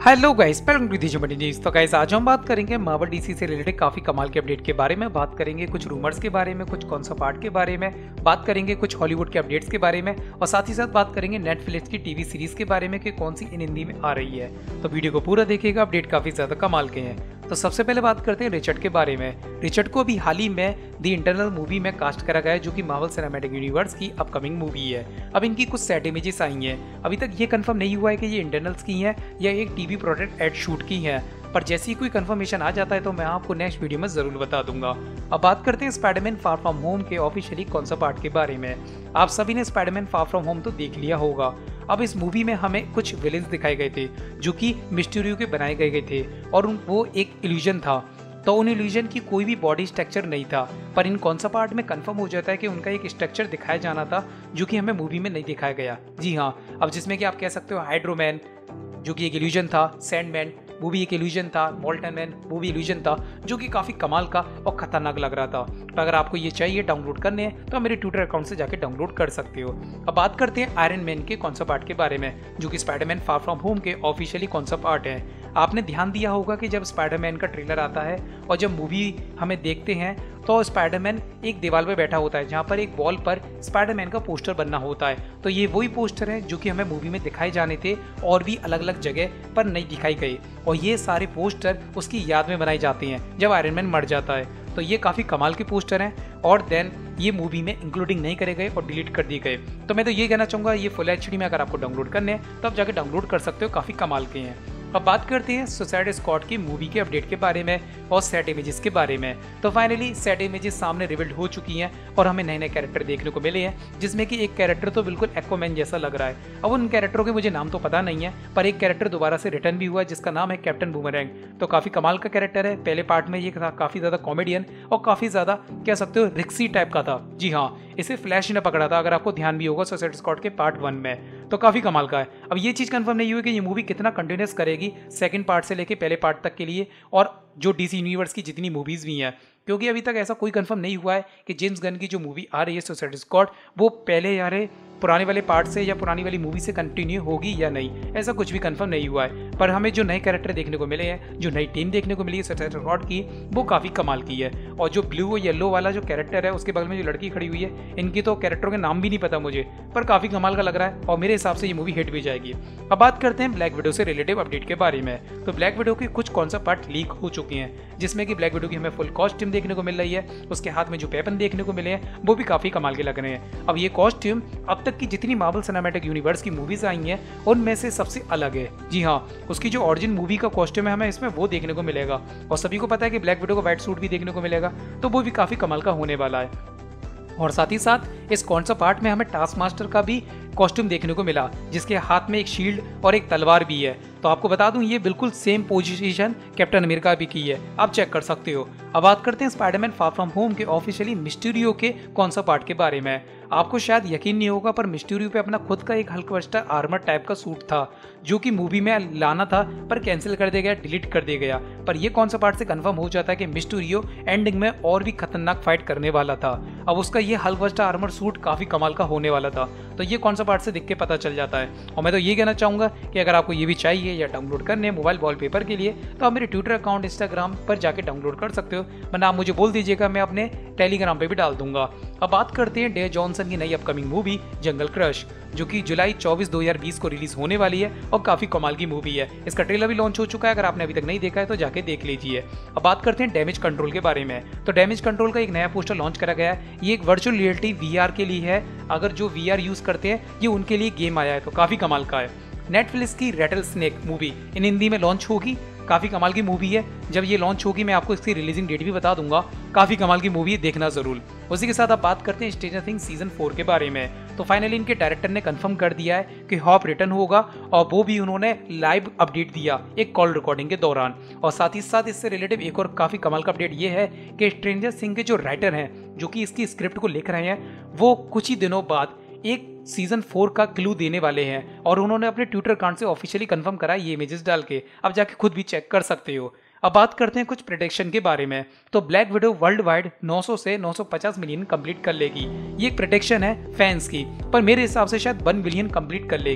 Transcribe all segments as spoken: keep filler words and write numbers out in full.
Hello guys, welcome to the news. तो guys आज हम बात करेंगे मार्वल डीसी से रिलेटेड काफ़ी कमाल के अपडेट के बारे में। बात करेंगे कुछ रूमर्स के बारे में, कुछ कॉन्सेप्ट आर्ट के बारे में, बात करेंगे कुछ हॉलीवुड के अपडेट्स के बारे में और साथ ही साथ बात करेंगे नेटफ्लिक्स की टीवी सीरीज के बारे में कि कौन सी इन हिंदी में आ रही है। तो वीडियो को पूरा देखिएगा, अपडेट काफ़ी ज़्यादा कमाल के हैं। तो सबसे पहले बात करते हैं रिचर्ड के बारे में। रिचर्ड को अभी हाल ही में दी इंटरनल मूवी में कास्ट करा गया है, जो कि मार्वल सिनेमैटिक यूनिवर्स की अपकमिंग मूवी है। अब इनकी कुछ सेट इमेजेस आई हैं। अभी तक ये कंफर्म नहीं हुआ है कि ये इंटरनल्स की हैं या एक टीवी प्रोडक्ट एड शूट की हैं, पर जैसे ही कोई कंफर्मेशन आ जाता है तो मैं आपको नेक्स्ट वीडियो में जरूर बता दूंगा। अब बात करते हैं स्पाइडरमैन फार फ्रॉम होम के ऑफिशियली कॉन्सेप्ट आर्ट के बारे में। आप सभी ने स्पाइडरमैन फार फ्रॉम होम तो देख लिया होगा। अब इस मूवी में हमें कुछ विलेंस दिखाए गए थे जो कि मिस्टीरियो के बनाए गए गए थे और वो एक इल्यूजन था। तो उन इल्यूजन की कोई भी बॉडी स्ट्रक्चर नहीं था, पर इन कॉन्सेप्ट आर्ट में कंफर्म हो जाता है कि उनका एक स्ट्रक्चर दिखाया जाना था जो कि हमें मूवी में नहीं दिखाया गया। जी हाँ, अब जिसमें कि आप कह सकते हो हाइड्रोमैन जो कि एक इल्यूजन था, सैंडमैन वो भी एक इल्यूजन था, मोल्टन मैन वो भी इल्यूजन था, जो कि काफ़ी कमाल का और खतरनाक लग रहा था। तो अगर आपको ये चाहिए डाउनलोड करने हैं तो मेरे ट्विटर अकाउंट से जाके डाउनलोड कर सकते हो। अब बात करते हैं आयरन मैन के कॉन्सेप्ट आर्ट के बारे में, जो कि स्पाइडरमैन फार फ्रॉम होम के ऑफिशियली कॉन्सेप्ट आर्ट है। आपने ध्यान दिया होगा कि जब स्पाइडरमैन का ट्रेलर आता है और जब मूवी हमें देखते हैं तो स्पाइडरमैन एक दीवार पे बैठा होता है जहाँ पर एक वॉल पर स्पाइडरमैन का पोस्टर बनना होता है। तो ये वही पोस्टर है जो कि हमें मूवी में दिखाए जाने थे और भी अलग अलग जगह पर नहीं दिखाई गए, और ये सारे पोस्टर उसकी याद में बनाए जाते हैं जब आयरन मैन मर जाता है। तो ये काफ़ी कमाल के पोस्टर हैं और देन ये मूवी में इंक्लूडिंग नहीं करे गए और डिलीट कर दिए गए। तो मैं तो ये कहना चाहूँगा ये फुल एच डी में अगर आपको डाउनलोड करने हैं तो आप जाके डाउनलोड कर सकते हो, काफ़ी कमाल के हैं। अब बात करते हैं सुसाइड स्क्वाड की मूवी के अपडेट के बारे में और सेट इमेजेस के बारे में। तो फाइनली सेट इमेजेस सामने रिवील्ड हो चुकी हैं और हमें नए नए कैरेक्टर देखने को मिले हैं, जिसमें कि एक कैरेक्टर तो बिल्कुल एक्वामैन जैसा लग रहा है। अब उन कैरेक्टरों के मुझे नाम तो पता नहीं है, पर एक कैरेक्टर दोबारा से रिटर्न भी हुआ है जिसका नाम है कैप्टन बूमरैंग। तो काफ़ी कमाल का कैरेक्टर है। पहले पार्ट में ये था काफ़ी ज़्यादा कॉमेडियन और काफ़ी ज़्यादा कह सकते हो रिक्सी टाइप का था। जी हाँ, इसे फ्लैश ने पकड़ा था, अगर आपको ध्यान भी होगा सुसाइड स्क्वाड के पार्ट वन में। तो काफ़ी कमाल का है। अब ये चीज़ कंफर्म नहीं हुई कि ये मूवी कितना कंटिन्यूस करेगी सेकंड पार्ट से लेके पहले पार्ट तक के लिए, और जो डीसी यूनिवर्स की जितनी मूवीज़ भी हैं, क्योंकि अभी तक ऐसा कोई कंफर्म नहीं हुआ है कि जेम्स गन की जो मूवी आ रही है सुसाइड स्क्वाड वो पहले यार पुराने वाले पार्ट से या पुरानी वाली मूवी से कंटिन्यू होगी या नहीं, ऐसा कुछ भी कंफर्म नहीं हुआ है। पर हमें जो नए कैरेक्टर देखने को मिले हैं, जो नई टीम देखने को मिली है सुसाइड स्क्वाड की, वो काफ़ी कमाल की है। और जो ब्लू और येलो वाला जो कैरेक्टर है उसके बगल में जो लड़की खड़ी हुई है, इनकी तो कैरेक्टरों के नाम भी नहीं पता मुझे, पर काफ़ी कमाल का लग रहा है और मेरे हिसाब से ये मूवी हिट भी जाएगी। अब बात करते हैं ब्लैक विडो से रिलेटिव अपडेट के बारे में। तो ब्लैक विडो के कुछ कॉन्सेप्ट पार्ट लीक हो चुके हैं, जिसमें कि ब्लैक विडो की हमें फुल कॉस्ट्यूम देखने को मिल रही है। उसके हाथ में जो वेपन देखने को मिले हैं वो भी काफ़ी कमाल के लग रहे हैं। अब ये कॉस्ट्यूम अब तक की जितनी मार्वल सिनेमैटिक यूनिवर्स की मूवीज आई हैं उनमें से सबसे अलग है। जी हाँ, उसकी जो ओरिजिन मूवी का कॉस्ट्यूम है हमें इसमें वो देखने को मिलेगा, और सभी को पता है कि ब्लैक विडो का व्हाइट सूट भी देखने को मिलेगा, तो वो भी काफ़ी कमाल का होने वाला है। और साथ ही साथ इस कॉन्सेप्ट आर्ट में हमें टास्क मास्टर का भी कॉस्ट्यूम देखने को मिला, जिसके हाथ में एक शील्ड और एक तलवार भी है। तो आपको बता दूं ये बिल्कुल सेम पोजीशन कैप्टन अमेरिका भी की है, आप चेक कर सकते हो। अब बात करते हैं स्पाइडरमैन फार फ्रॉम होम के ऑफिशियली मिस्टीरियो के कॉन्सेप्ट आर्ट के बारे में। आपको शायद यकीन नहीं होगा, पर मिस्टीरियो पे अपना खुद का एक हल्कवस्टर आर्मर टाइप का सूट था जो कि मूवी में लाना था पर कैंसिल कर दिया गया, डिलीट कर दिया गया। पर ये कॉन्सेप्ट आर्ट से कंफर्म हो जाता है कि मिस्टीरियो एंडिंग में और भी खतरनाक फाइट करने वाला था। अब उसका ये हल्कवस्टर आर्मर सूट काफ़ी कमाल का होने वाला था, तो ये कॉन्सेप्ट आर्ट से देख के पता चल जाता है। और मैं तो ये कहना चाहूँगा कि अगर आपको ये भी चाहिए या डाउनलोड करने मोबाइल वॉलपेपर के लिए, तो आप मेरे ट्विटर अकाउंट इंस्टाग्राम पर जाके डाउनलोड कर सकते हो, वरना आप मुझे बोल दीजिएगा, मैं अपने टेलीग्राम पे भी डाल दूंगा। अब बात करते हैं डेव जॉनसन की नई अपकमिंग मूवी जंगल क्रश, जो कि जुलाई चौबीस दो हज़ार बीस को रिलीज होने वाली है और काफी कमाल की मूवी है। इसका ट्रेलर भी लॉन्च हो चुका है, अगर आपने अभी तक नहीं देखा है तो जाके देख लीजिए। अब बात करते हैं डैमेज कंट्रोल के बारे में। तो डैमेज कंट्रोल का एक नया पोस्टर लॉन्च करा गया है। ये एक वर्चुअल रियलिटी वीआर के लिए है, अगर जो वीआर यूज करते हैं ये उनके लिए गेम आया है, तो काफी कमाल का है। नेटफ्लिक्स की rattlesnake movie in Hindi में लॉन्च होगी, काफ़ी कमाल की मूवी है। जब ये लॉन्च होगी मैं आपको इसकी रिलीजिंग डेट भी बता दूंगा, काफ़ी कमाल की मूवी है, देखना ज़रूर। उसी के साथ आप बात करते हैं स्ट्रेंजर थिंग्स सीजन फोर के बारे में। तो फाइनली इनके डायरेक्टर ने कंफर्म कर दिया है कि हॉप रिटर्न होगा, और वो भी उन्होंने लाइव अपडेट दिया एक कॉल रिकॉर्डिंग के दौरान। और साथ ही साथ इससे रिलेटिव एक और काफ़ी कमाल का अपडेट ये है कि स्ट्रेंजर थिंग्स के जो राइटर हैं जो कि इसकी स्क्रिप्ट को लिख रहे हैं, वो कुछ ही दिनों बाद एक सीजन फोर का क्लू देने वाले हैं, और उन्होंने अपने ट्विटर अकाउंट से ऑफिशियली कंफर्म करा ये इमेजेस डाल के, अब जाके खुद भी चेक कर सकते हो। अब बात करते हैं कुछ प्रेडिक्शन के बारे में। तो ब्लैक विडो वर्ल्ड वाइड नौ सौ से नौ सौ पचास मिलियन कंप्लीट कर लेगी, ये एक प्रेडिक्शन है फैंस की, पर मेरे हिसाब से शायद वन बिलियन कंप्लीट कर लेगी।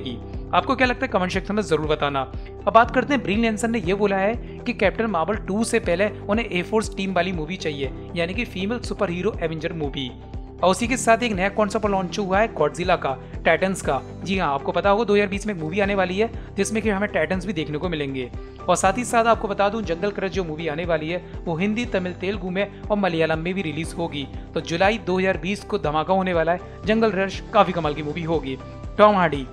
आपको क्या लगता है कमेंट सेक्शन में जरूर बताना। अब बात करते हैं, ब्री लैंसन ने यह बोला है कि कैप्टन मार्वल टू से पहले उन्हें ए फोर्स टीम वाली मूवी चाहिए, यानी कि female superhero Avenger movie. और उसी के साथ एक नया कॉन्सेप्ट लॉन्च हुआ है गॉडजिला का, टाइटन्स का। जी हाँ, आपको पता होगा दो हज़ार बीस में एक मूवी आने वाली है जिसमें कि हमें टाइटन्स भी देखने को मिलेंगे। और साथ ही साथ आपको बता दूं, जंगल क्रश जो मूवी आने वाली है वो हिंदी, तमिल, तेलुगु में और मलयालम में भी रिलीज होगी। तो जुलाई दो हज़ार बीस को धमाका होने वाला है। जंगल क्रश काफी कमाल की मूवी होगी। टॉम हार्डी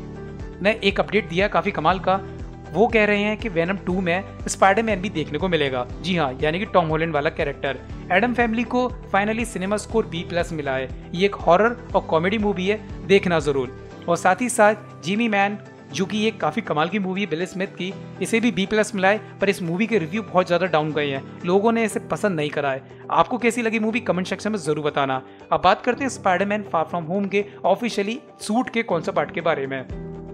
ने एक अपडेट दिया काफी कमाल का। वो कह रहे हैं कि वेनम टू में स्पाइडरमैन भी देखने को मिलेगा। जी हाँ, यानी कि टॉम हॉलैंड वाला कैरेक्टर। एडम फैमिली को finally cinema score B plus मिला है। ये एक हॉरर और कॉमेडी मूवी है, देखना जरूर। और साथ ही साथ जिमी मैन, जो कि एक काफी कमाल की मूवी है बिल स्मिथ की, इसे भी बी प्लस मिला है। पर इस मूवी के रिव्यू बहुत ज्यादा डाउन गए हैं, लोगों ने इसे पसंद नहीं करा है। आपको कैसी लगी मूवी कमेंट सेक्शन में जरूर बताना। अब बात करते हैं स्पाइडरमैन फार फ्रॉम होम के ऑफिशियली सूट के कॉन्सेप्ट आर्ट के बारे में।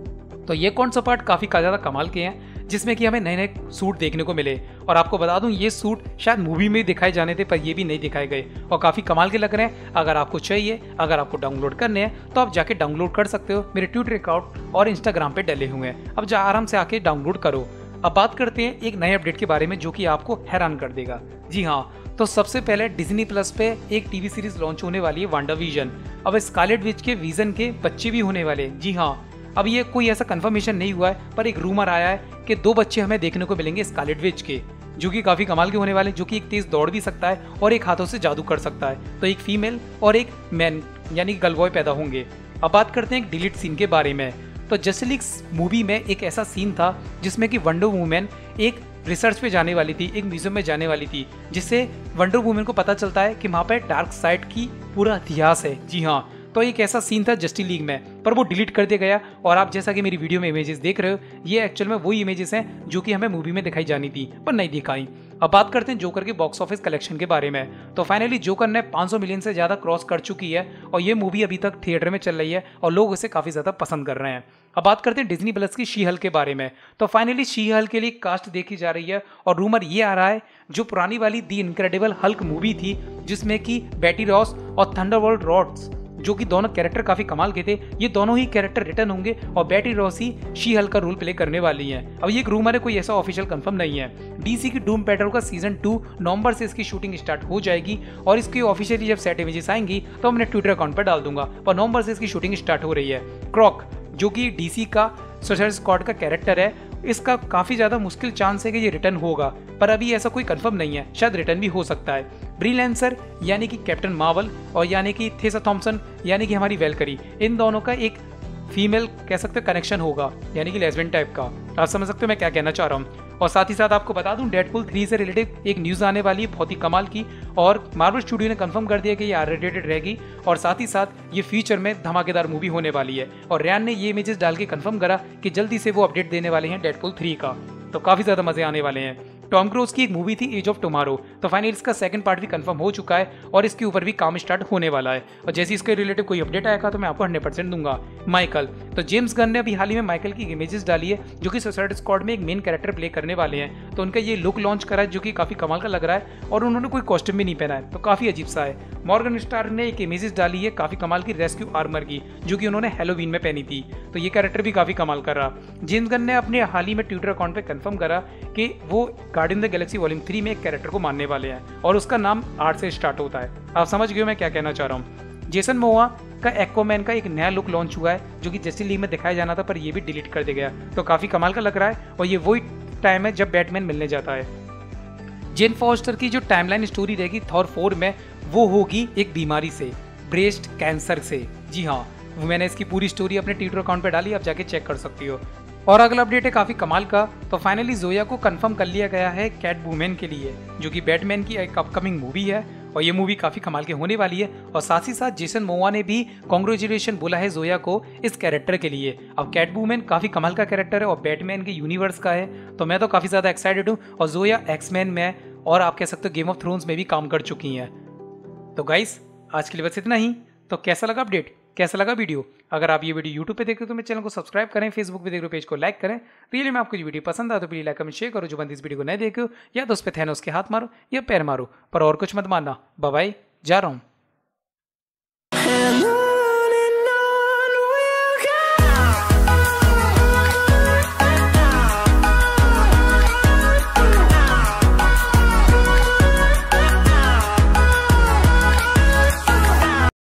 तो ये कॉन्सेप्ट आर्ट काफी ज्यादा कमाल के हैं, जिसमें कि हमें नए नए सूट देखने को मिले। और आपको बता दूं, ये सूट शायद मूवी में दिखाए जाने थे पर ये भी नहीं दिखाए गए और काफी कमाल के लग रहे हैं। अगर आपको चाहिए, अगर आपको डाउनलोड करने हैं तो आप जाके डाउनलोड कर सकते हो। मेरे ट्विटर अकाउंट और इंस्टाग्राम पे डले हुए हैं, अब जा आराम से आके डाउनलोड करो। अब बात करते हैं एक नए अपडेट के बारे में जो कि आपको हैरान कर देगा। जी हाँ, तो सबसे पहले डिज्नी प्लस पे एक टीवी सीरीज लॉन्च होने वाली है, वांडा विजन। अब स्कारलेट विच के विजन के बच्चे भी होने वाले। जी हाँ, अब ये कोई ऐसा कंफर्मेशन नहीं हुआ है पर एक रूमर आया है कि दो बच्चे हमें देखने को मिलेंगे स्कारलेट विच के, जो कि काफी कमाल के होने वाले हैं, जो कि एक तेज दौड़ भी सकता है और एक हाथों से जादू कर सकता है। तो एक फीमेल और एक मैन यानी गर्ल बॉय पैदा होंगे। अब बात करते हैं एक डिलीट सीन के बारे में। तो जस्टिस लीग मूवी में एक ऐसा सीन था जिसमें कि वंडर वुमेन एक रिसर्च पे जाने वाली थी, एक म्यूजियम में जाने वाली थी, जिससे वंडर वुमेन को पता चलता है कि वहाँ पे डार्क साइड की पूरा इतिहास है। जी हाँ, तो एक ऐसा सीन था जस्टिस लीग में, पर वो डिलीट कर दिया गया। और आप जैसा कि मेरी वीडियो में इमेजेस देख रहे हो, ये एक्चुअल में वही इमेजेस हैं जो कि हमें मूवी में दिखाई जानी थी पर नहीं दिखाई। अब बात करते हैं जोकर के बॉक्स ऑफिस कलेक्शन के बारे में। तो फाइनली जोकर ने पाँच सौ मिलियन से ज्यादा क्रॉस कर चुकी है और ये मूवी अभी तक थिएटर में चल रही है और लोग इसे काफी ज्यादा पसंद कर रहे हैं। अब बात करते हैं डिज्नी प्लस की शी हल्क के बारे में। तो फाइनली शी हल्क के लिए कास्ट देखी जा रही है और रूमर ये आ रहा है, जो पुरानी वाली दी इनक्रेडिबल हल्क मूवी थी जिसमें कि बेटी रॉस और थंडरबोल्ट रॉड्स, जो कि दोनों कैरेक्टर काफी कमाल के थे, ये दोनों ही कैरेक्टर रिटर्न होंगे और बेटी रॉस ही शी हल्क का रोल प्ले करने वाली हैं। अब ये एक रूमर है, कोई ऐसा ऑफिशियल कंफर्म नहीं है। डीसी की डूम पेट्रोल का सीजन टू नवंबर से इसकी शूटिंग स्टार्ट हो जाएगी और इसकी ऑफिशियली जब सेट इमेजेस आएंगी तो मैं ट्विटर अकाउंट पर डाल दूंगा। पर नवंबर से इसकी शूटिंग स्टार्ट हो रही है। क्रॉक, जो कि डीसी का सुसाइड स्क्वाड का कैरेक्टर है, इसका काफी ज्यादा मुश्किल चांस है कि ये रिटर्न होगा, पर अभी ऐसा कोई कंफर्म नहीं है, शायद रिटर्न भी हो सकता है। ब्री लैंसर यानी कि कैप्टन मार्वल और यानी कि थेसा थॉम्पसन यानी कि हमारी वेलकरी, इन दोनों का एक फीमेल कह सकते हो कनेक्शन होगा, यानी कि लेस्बियन टाइप का। आप समझ सकते हो मैं क्या कहना चाह रहा हूँ। और साथ ही साथ आपको बता दूं, डेडपूल थ्री से रिलेटेड एक न्यूज आने वाली है बहुत ही कमाल की, और मार्वल स्टूडियो ने कंफर्म कर दिया कि ये आर रेटेड रहेगी और साथ ही साथ ये फ्यूचर में धमाकेदार मूवी होने वाली है। और रैन ने ये इमेजेस डाल के कंफर्म करा कि जल्दी से वो अपडेट देने वाले हैं डेडपूल थ्री का, तो काफी ज्यादा मजे आने वाले हैं। टॉम क्रूज की एक मूवी थी एज ऑफ टुमारो, तो फाइनली इसका सेकंड पार्ट भी कंफर्म हो चुका है और इसके ऊपर भी काम स्टार्ट होने वाला है। और जैसे इसके रिलेटेड कोई अपडेट आएगा तो मैं आपको हंड्रेड परसेंट दूंगा। माइकल, तो जेम्स गन ने अभी हाल ही में माइकल की इमेजेस डाली है जो कि सुसाइड स्क्वाड में एक मेन कैरेक्टर प्ले करने वाले हैं। तो उनका ये लुक लॉन्च करा है जो कि काफी कमाल का लग रहा है और उन्होंने कोई कॉस्ट्यूम भी नहीं पहना है, तो काफी अजीब सा है। मॉर्गन स्टार ने एक इमेजेस डाली है काफी कमाल की रेस्क्यू आर्मर की, जो कि उन्होंने हैलोवीन में पहनी थी, तो ये कैरेक्टर भी काफी कमाल कर रहा। जेम्स गन ने अपने हाल ही में ट्विटर अकाउंट पे कंफर्म करा कि वो Guardian the Galaxy volume three में एक कैरेक्टर को मानने वाले हैं और उसका नाम आर से स्टार्ट होता है। आप समझ गए मैं क्या कहना चाह रहा हूँ। जेसन मोआ का एक्वामैन का एक नया लुक लॉन्च हुआ है जो कि जस्टिस लीग में दिखाया जाना था, पर ये भी डिलीट कर दिया गया, तो काफी कमाल का लग रहा है। और ये वही टाइम है जब बैटमैन मिलने जाता है। जेन फॉस्टर की जो टाइमलाइन स्टोरी रहेगी थॉर फोर में, वो होगी एक बीमारी से, ब्रेस्ट कैंसर से। जी हाँ, मैंने इसकी पूरी स्टोरी अपने ट्विटर अकाउंट पे डाली, आप जाके चेक कर सकती हो। और अगला अपडेट है काफी कमाल का, तो फाइनली जोया को कंफर्म कर लिया गया है कैटवुमन के लिए, जो कि बैटमैन की एक अपकमिंग मूवी है और ये मूवी काफी कमाल की होने वाली है। और साथ ही साथ जेसन मोआ ने भी कांग्रेचुलेशन बोला है जोया को इस कैरेक्टर के लिए। अब कैटवुमन काफी कमाल का कैरेक्टर है और बैटमैन के यूनिवर्स का है, तो मैं तो काफी ज्यादा एक्साइटेड हूँ। और जोया एक्समैन में और आप कह सकते हो गेम ऑफ थ्रोन्स में भी काम कर चुकी हैं। तो गाइस आज के लिए बस इतना ही। तो कैसा लगा अपडेट, कैसा लगा वीडियो? अगर आप ये वीडियो यूट्यूब पे देख रहे हो तो मेरे चैनल को सब्सक्राइब करें, फेसबुक पे देख रहे हो पेज को लाइक करें। रियली में आपको जो वीडियो पसंद आए तो प्लीज लाइक कमेंट शेयर करो। जो बंदी इस वीडियो को नहीं देखे हो या तो उस पर थैनोस के हाथ मारो या पैर मारो, पर और कुछ मत मानना। बाय बाय, जा रहा हूँ।